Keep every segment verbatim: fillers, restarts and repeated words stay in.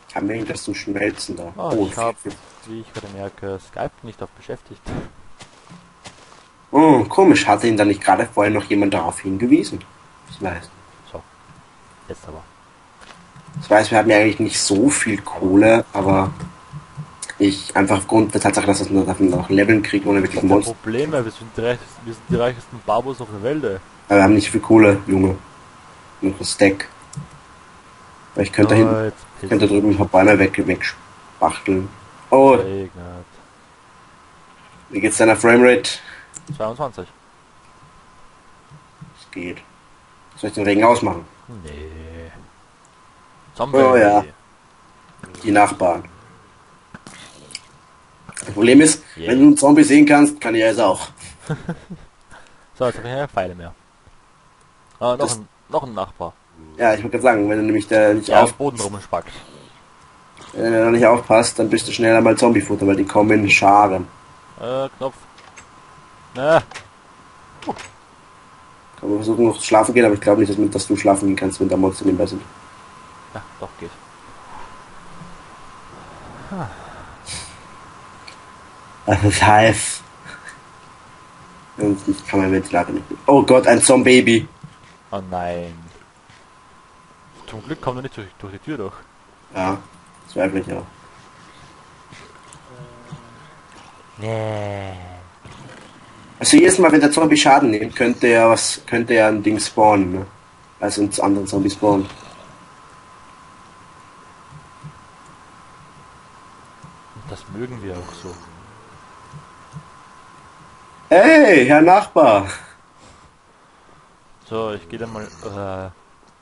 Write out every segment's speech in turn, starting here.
Kann mir irgendwas zum Schmelzen da. Oh, Oh, ich habe, wie ich gerade merke, Skype nicht auf beschäftigt. oh, komisch, hatte ihn da nicht gerade vorher noch jemand darauf hingewiesen? Ich weiß. So, jetzt aber. Ich weiß, wir haben ja eigentlich nicht so viel Kohle, aber ich einfach aufgrund der Tatsache, dass wir noch Leveln kriegen ohne wirklich Das ist das Monster. Problem, wir sind, die reichsten, wir sind die reichsten Babos auf der Welt, ey. Aber wir haben nicht viel Kohle, Junge. Noch ein Stack. Aber ich könnte da hinten, Oh, jetzt ich könnte da drüben ein paar Bäume weg, wegspachteln. Oh, regnet. wie geht's deiner Framerate? zweiundzwanzig. Es geht. Soll ich den Regen ausmachen? Nee. Zombie. Oh ja. Die Nachbarn. Das Problem ist, Yeah. wenn du einen Zombie sehen kannst, kann ich es auch. So, jetzt habe ich keine Pfeile mehr. Ah, noch, Das- ein, noch ein Nachbar. Ja, ich wollte gerade sagen, wenn du nämlich da nicht, Ja, auf, auf Boden rumspackt. wenn du da nicht aufpasst, dann bist du schneller mal Zombiefutter, weil die kommen in Scharen. Äh, Knopf. Na, Kann man versuchen noch zu schlafen gehen, aber ich glaube nicht, dass, dass du schlafen gehen kannst, wenn da Monster nebenbei sind. ja, doch, geht. Also das heißt. Und ich kann mein Ventilator nicht. Oh Gott, ein Zombie. Oh nein. Zum Glück kommt er nicht durch, durch die Tür durch. Ja, zweifle ich auch. Nee. Also jedes Mal, wenn der Zombie Schaden nimmt, könnte er was, könnte er ein Ding spawnen, ne? Also ins andere Zombie spawnen. Und das mögen wir auch so. Hey, Herr Nachbar! So, ich gehe dann mal. Äh,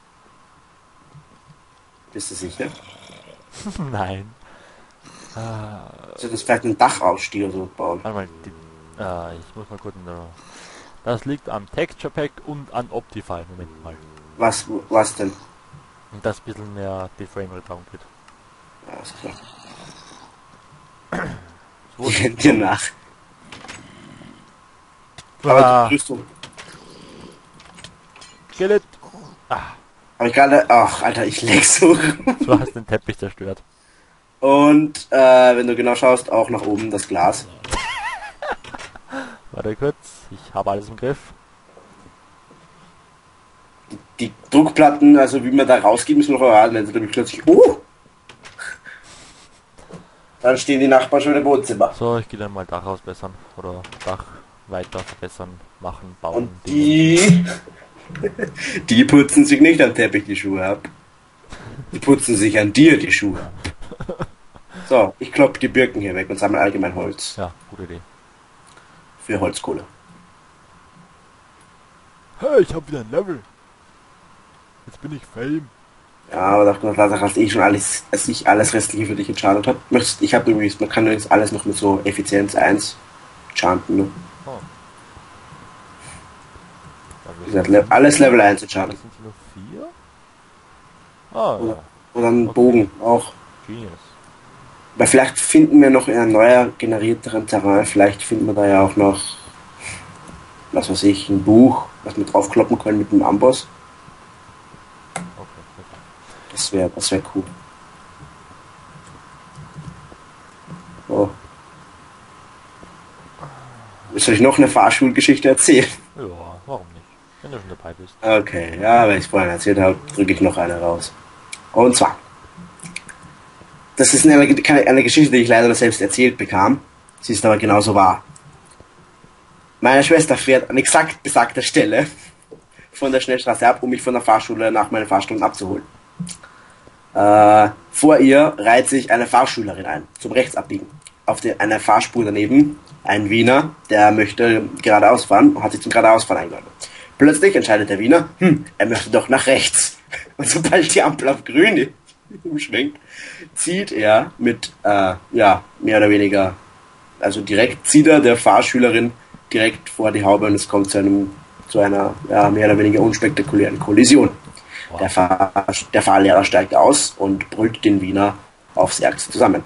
Bist du sicher? nein. Ah, Soll das vielleicht ein Dachausstieg oder so bauen? warte mal, die, ah, ich muss mal gucken. Da. Das liegt am Texture Pack und an Optify. Moment mal. Was, was denn? Und das ein bisschen mehr die Framerate downgeht. Ja, ist klar. So, Ich renn dir nach. ah, Aber die Rüstung. Skelett. Ah, Hab ich gerade. Ach, Alter, ich leg so. du hast den Teppich zerstört. Und äh, wenn du genau schaust, auch nach oben das Glas. Warte kurz, ich habe alles im Griff. Die Druckplatten, also wie man da rausgeht, müssen wir noch erraten, wenn sie nämlich plötzlich. Uh! Dann stehen die Nachbarn schon im Wohnzimmer. So, ich gehe dann mal Dach ausbessern. Oder Dach weiter verbessern, machen, bauen. Und Dinge. die. Die putzen sich nicht am Teppich die Schuhe ab. Die putzen sich an dir die Schuhe ab. So, ich klopp die Birken hier weg und sammle allgemein Holz. Ja, gute Idee. Für Holzkohle. Hey, ich habe wieder ein Level. Jetzt bin ich Fame. Ja, aber aufgrund der Tatsache, dass ich schon alles, als ich alles Restliche für dich entschartet habe. Möchtest, ich habe übrigens, man kann übrigens alles noch mit so Effizienz eins chanten, ne? Oh. Wie gesagt, Le alles Level eins entschartet. Sind nur vier? Ah, ja. Und dann Okay. Bogen auch. Genius. Weil vielleicht finden wir noch in einem neuer generierteren Terrain, vielleicht finden wir da ja auch noch, was weiß ich, ein Buch, was wir draufkloppen können mit einem Amboss. Okay, okay. Das wäre das wär cool. Oh. Soll ich noch eine Fahrschulgeschichte erzählen? Ja, warum nicht? Wenn du schon dabei bist. Okay, ja, wenn ich es vorhin erzählt habe, drücke ich noch eine raus. Und zwar, das ist eine, keine- eine Geschichte, die ich leider selbst erzählt bekam. Sie ist aber genauso wahr. Meine Schwester fährt an exakt besagter Stelle von der Schnellstraße ab, um mich von der Fahrschule nach meinen Fahrstunden abzuholen. Äh, vor ihr reiht sich eine Fahrschülerin ein, zum Rechtsabbiegen. Auf der, einer Fahrspur daneben ein Wiener, der möchte geradeaus fahren und hat sich zum geradeausfahren eingeladen. Plötzlich entscheidet der Wiener, hm, er möchte doch nach rechts. Und sobald die Ampel auf grün umschwenkt, zieht er mit, äh, ja, mehr oder weniger, also direkt zieht er der Fahrschülerin direkt vor die Haube und es kommt zu einem, zu einer, ja, mehr oder weniger unspektakulären Kollision. Wow. Der, Fahr der Fahrlehrer steigt aus und brüllt den Wiener aufs Ärgste zusammen.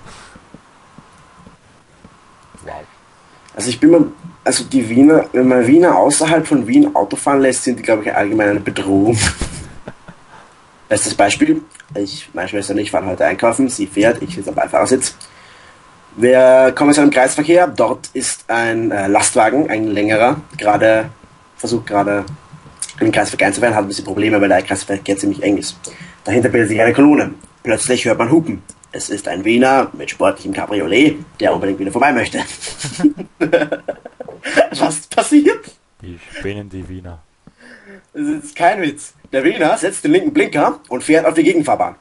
Wow. Also ich bin mir, also die Wiener, wenn man Wiener außerhalb von Wien Auto fahren lässt, sind die, glaube ich, allgemein eine Bedrohung. Bestes Beispiel, ich, meine Schwester und ich fahren heute einkaufen, sie fährt, ich sitze am Beifahrersitz. Wir kommen zu einem Kreisverkehr, dort ist ein äh, Lastwagen, ein längerer, gerade versucht gerade in den Kreisverkehr einzufahren, hat ein bisschen Probleme, weil der Kreisverkehr ziemlich eng ist. Dahinter bildet sich eine Kolonne. Plötzlich hört man Hupen. Es ist ein Wiener mit sportlichem Cabriolet, der unbedingt wieder vorbei möchte. Was passiert? Die spinnen die Wiener. Das ist kein Witz. Der Wiener setzt den linken Blinker und fährt auf die Gegenfahrbahn.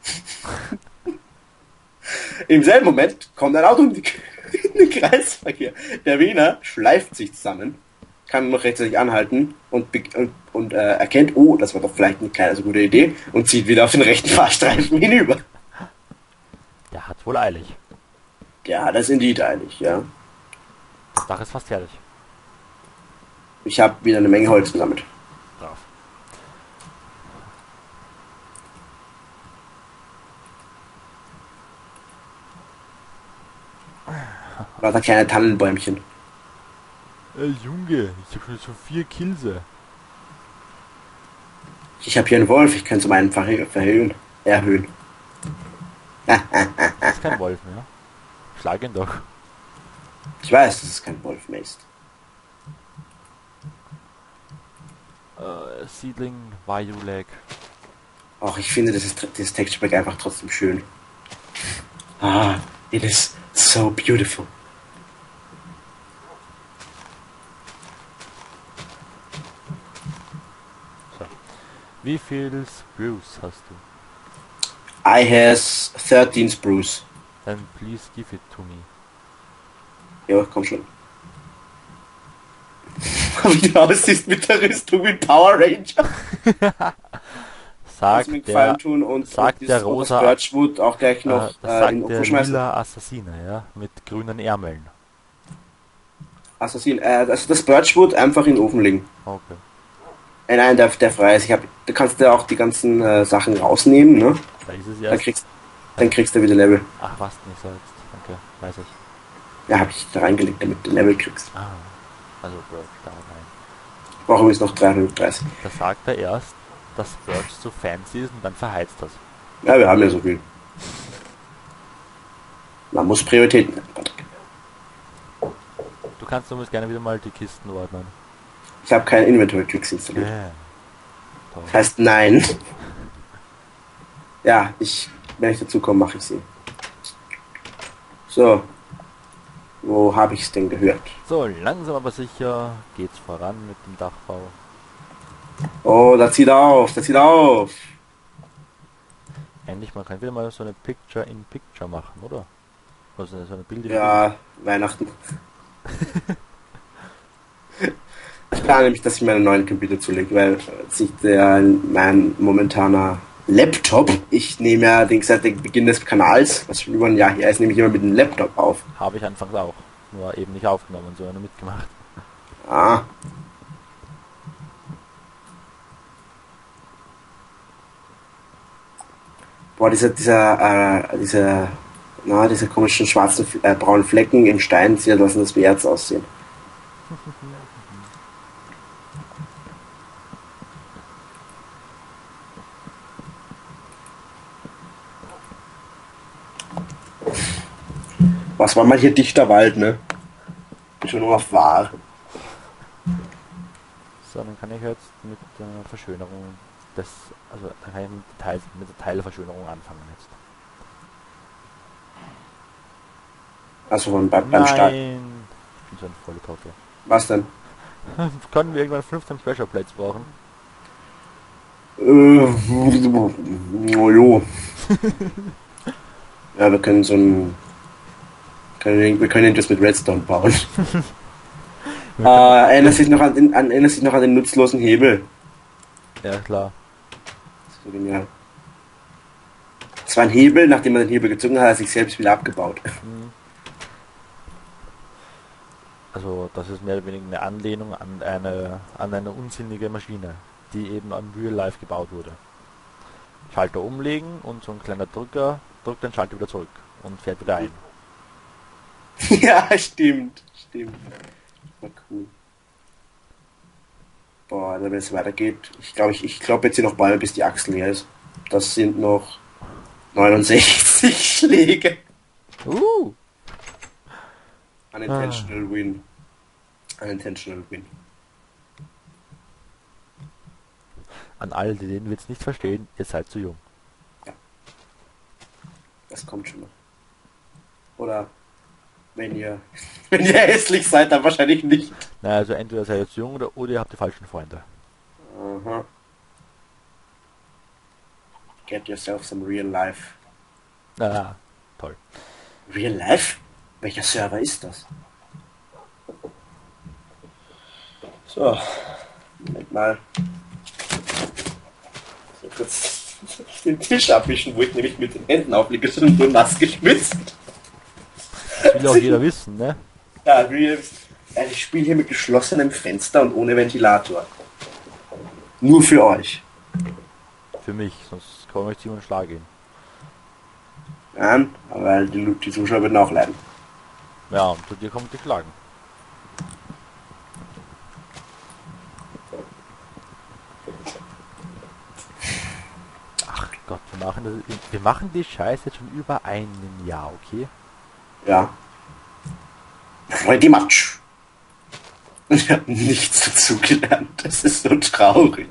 Im selben Moment kommt ein Auto in, die, in den Kreisverkehr. Der Wiener schleift sich zusammen, kann noch rechtzeitig anhalten und, und, und äh, erkennt, oh, das war doch vielleicht eine keine so gute Idee und zieht wieder auf den rechten Fahrstreifen hinüber. Der hat wohl eilig. Der hat es indeed eilig, ja. Das Dach ist fast fertig. Ich habe wieder eine Menge Holz gesammelt. Drauf. Lauter kleine Tannenbäumchen. Ey Junge, ich hab schon so vier Kills. Ich habe hier einen Wolf, ich kann es um einen verhe- verhöhen, erhöhen. Das ist kein Wolf mehr. Schlag ihn doch. Ich weiß, dass es kein Wolf mehr ist. Äh, Siedling, Vajuleg. Ach, ich finde dieses, dieses Texture Pack einfach trotzdem schön. Ah, it is so beautiful. So. Wie viel Spruce hast du? I has thirteen spruce. Then please give it to me. Ja, komm schon. Wie du aussiehst mit der Rüstung wie Power Ranger. Sagt mir der, Gefallen tun und, sagt und der das rosa, Birchwood auch gleich äh, noch das äh, sagt in den der Ofen schmeißen. lila Assassine, ja, mit grünen Ärmeln. Assassin, äh, also das Birchwood einfach in den Ofen legen. Okay. Äh, nein, der, der frei ist. Ich hab, du kannst ja auch die ganzen äh, Sachen rausnehmen, ne? Da ist es Dann erst. kriegst, dann kriegst du wieder Level. Ach was, nicht so jetzt. Danke, weiß ich. Ja, habe ich da reingelegt, damit du Level kriegst. Ah, also Birch da rein. Ich brauche übrigens noch dreihundertdreißig. Da sagt er erst, dass Birch so fancy ist und dann verheizt das. Ja, wir haben ja so viel. Man muss Prioritäten setzen, Patrick. Du kannst übrigens gerne wieder mal die Kisten ordnen. Ich habe keine Inventory Tricks installiert. Yeah. Toll. Das heißt, nein. Ja, ich, wenn ich dazu komme, mache ich sie. So. Wo habe ich es denn gehört? So, langsam aber sicher geht's voran mit dem Dachbau. Oh, das zieht auf, das zieht auf. Endlich, man kann wieder mal so eine Picture-in-Picture machen, oder? Also so eine Bild in Ja, Weihnachten. Ich plane nämlich, dass ich meinen neuen Computer zulege, weil sich der, mein momentaner Laptop, ich nehme ja den seit dem Beginn des Kanals, was schon über ein Jahr her ist, nehme ich immer mit dem Laptop auf. Habe ich anfangs auch. Nur eben nicht aufgenommen, sondern nur mitgemacht. Ah. Boah, dieser, dieser, äh, dieser, na, diese komischen schwarzen, äh, braunen Flecken im Stein, sie lassen das wie Erz aussehen. Was war mal hier dichter Wald, ne? Schon nur auf wahr. So, dann kann ich jetzt mit der Verschönerung des, also dann kann ich mit, Teil, mit der Teilverschönerung anfangen jetzt. Also von beim, beim Start. Nein! Ich bin so ein Volltrottel. Was denn? Können wir irgendwann fünfzehn Pressure Plates brauchen? Äh, oh jo. Ja, wir können so ein. Können, wir können etwas mit Redstone bauen. äh, erinnert sich noch an den, an, erinnert sich noch an den nutzlosen Hebel. Ja, klar. Das ist so genial. Es war ein Hebel, nachdem man den Hebel gezogen hat, hat er sich selbst wieder abgebaut. Mhm. Also, das ist mehr oder weniger eine Anlehnung an eine, an eine unsinnige Maschine, die eben am Real Life gebaut wurde. Schalter umlegen und so ein kleiner Drücker drückt den Schalter wieder zurück und fährt wieder ein. Ja, stimmt. Stimmt. War cool. Boah, also wenn es weitergeht. Ich glaube, ich, ich glaube jetzt hier noch Bäume, bis die Achsel leer ist. Das sind noch neunundsechzig Schläge. Uh. Unintentional ah. Win. Unintentional Win. An alle, die den Witz nicht verstehen, ihr seid zu jung. Ja. Das kommt schon noch. Oder wenn ihr wenn ihr hässlich seid, dann wahrscheinlich nicht. Na, also entweder seid ihr zu jung oder, oder ihr habt die falschen Freunde. Aha. Get yourself some real life. Ah, toll. Real life? Welcher Server ist das? So, Moment mal. So kurz den Tisch abwischen, wo ich nämlich mit den Händen aufliege, ist schon nur nass geschwitzt. Das will auch jeder wissen, ne? Ja, ich spiele hier mit geschlossenem Fenster und ohne Ventilator. Nur für euch. Für mich, sonst kann ich ziemlich einen Schlag gehen. Nein, aber die, die Zuschauer würden auch leiden. Ja, und zu dir kommt die Klagen. Ach Gott, wir machen das, wir machen die Scheiße jetzt schon über ein Jahr, okay? Ja. Ready Matsch. Ich habe nichts dazu gelernt. Das ist so traurig.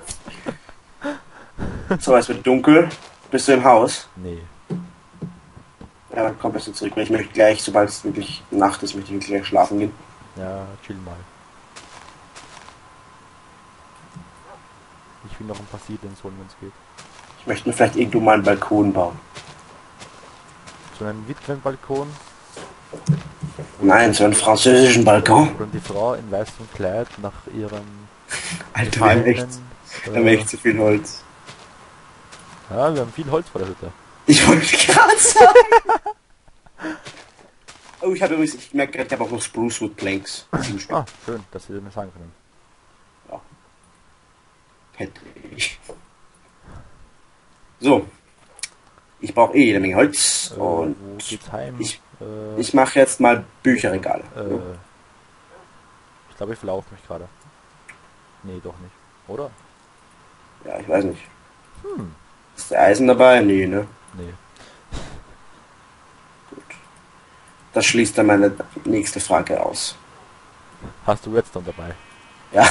So, es wird dunkel. Bist du im Haus? Nee. Ja, dann komm du zurück, weil ich möchte gleich, sobald es wirklich Nacht ist, möchte ich gleich schlafen gehen. Ja, chill mal. Ich will noch ein paar Siedlungen holen, wenn es geht. Ich möchte mir vielleicht irgendwo mal einen Balkon bauen. So einen Witwenbalkon? Nein, so einen französischen Balkon. Und die Frau in weißem Kleid nach ihrem... Alter, wir haben echt, wir haben echt zu viel Holz. Ja, wir haben viel Holz vor der Hütte. Ich wollte gerade sagen. Oh, ich habe übrigens, ich merke gerade, ich habe auch noch Spruce Wood Planks. Ah, schön, dass Sie mir sagen können. Ja. Hätte ich. So. Ich brauche eh jede Menge Holz. Äh, und wo geht's heim? Ich, äh, ich mache jetzt mal Bücherregale. Äh, ich glaube, ich verlaufe mich gerade. Nee, doch nicht. Oder? Ja, ich weiß nicht. Hm. Ist der Eisen dabei? Nee, ne? Nee. Gut. Das schließt dann meine nächste Frage aus. Hast du Redstone dabei? Ja.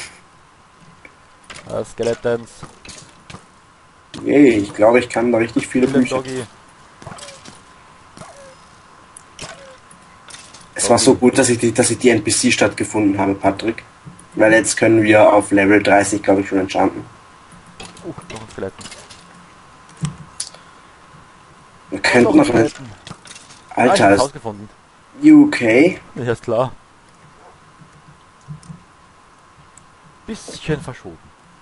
Uh, Skeletons. Nee, ich glaube, ich kann da richtig viele Kill Bücher. Doggy. Es war so gut, dass ich die, dass ich die N P C stattgefunden habe, Patrick. Weil jetzt können wir auf Level dreißig, glaube ich, schon enchanten. Uh, noch ein Skeleton. Wir könnten noch eine... Ah, ich Alter, hab's ist rausgefunden. U K? Ja, ist klar. Bisschen verschoben.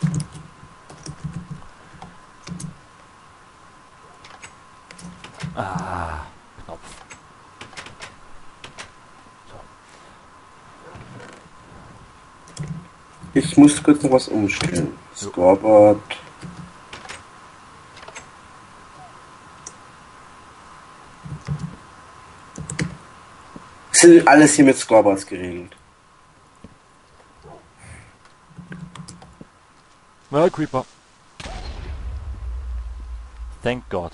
Ah, Knopf. So. Ich muss kurz noch was umstellen. Scoreboard. Es ist alles hier mit Scoreboards geregelt. Ja, Creeper. Thank God.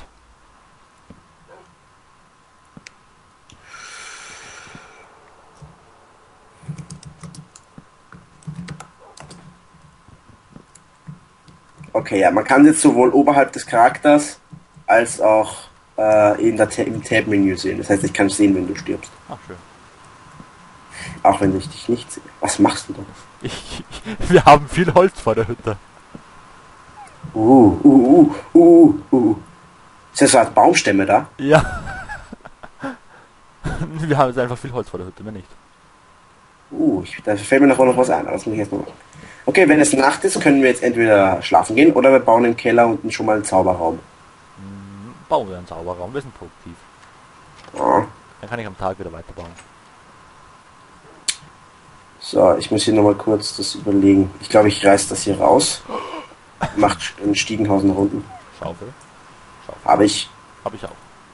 Okay, ja, man kann jetzt sowohl oberhalb des Charakters als auch äh, in der Ta- im Tab-Menü sehen. Das heißt, ich kann sehen, wenn du stirbst. Ach, schön. Auch wenn ich dich nicht sehe. Was machst du da? Ich, wir haben viel Holz vor der Hütte. Uh, uh, uh, uh, uh. Ist das so als Baumstämme da? Ja. Wir haben jetzt einfach viel Holz vor der Hütte, mehr nicht. Uh, ich, da fällt mir noch noch was ein, aber das muss ich jetzt mal machen. Okay, wenn es Nacht ist, können wir jetzt entweder schlafen gehen oder wir bauen im Keller unten schon mal einen Zauberraum. Hm, bauen wir einen Zauberraum, wir sind produktiv. Ja. Dann kann ich am Tag wieder weiterbauen. So, ich muss hier nochmal kurz das überlegen. Ich glaube, ich reiß das hier raus. Macht ein Stiegenhaus nach unten. Schaufel. Schaufel. Habe ich. Hab ich auch.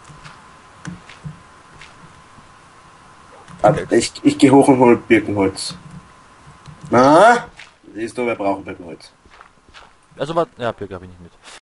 Okay. Ich, ich gehe hoch und hol Birkenholz. Na? Siehst du, wir brauchen Birkenholz. Also, aber, ja, Birke habe ich nicht mit.